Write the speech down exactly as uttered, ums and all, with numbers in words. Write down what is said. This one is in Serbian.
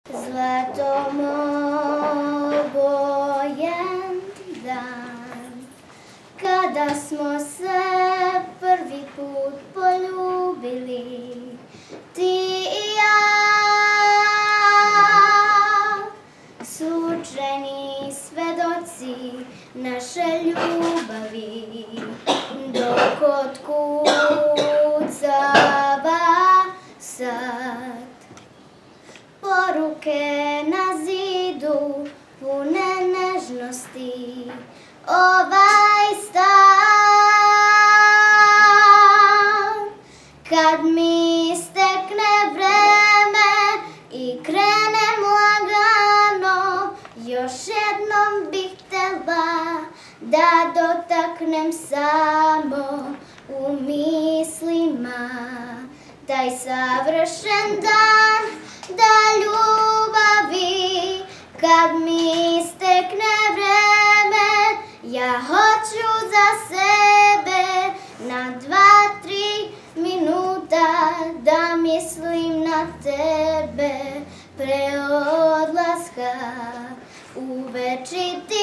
Zlatom obojen dan, kada smo se prvi put poljubili, ti i ja, slučajni svedoci naše ljubavi, dok otkucava sad. Poruke na zidu, pune nežnosti, ovaj stan. Kad mi stekne vreme i krenem lagano, još jednom bih htela da dotaknem samo u mislima taj savršen dan, da ljubavi. Kad mi stekne vreme, ja hoću za sebe na dva, tri minuta da mislim na tebe pre odlaska u večiti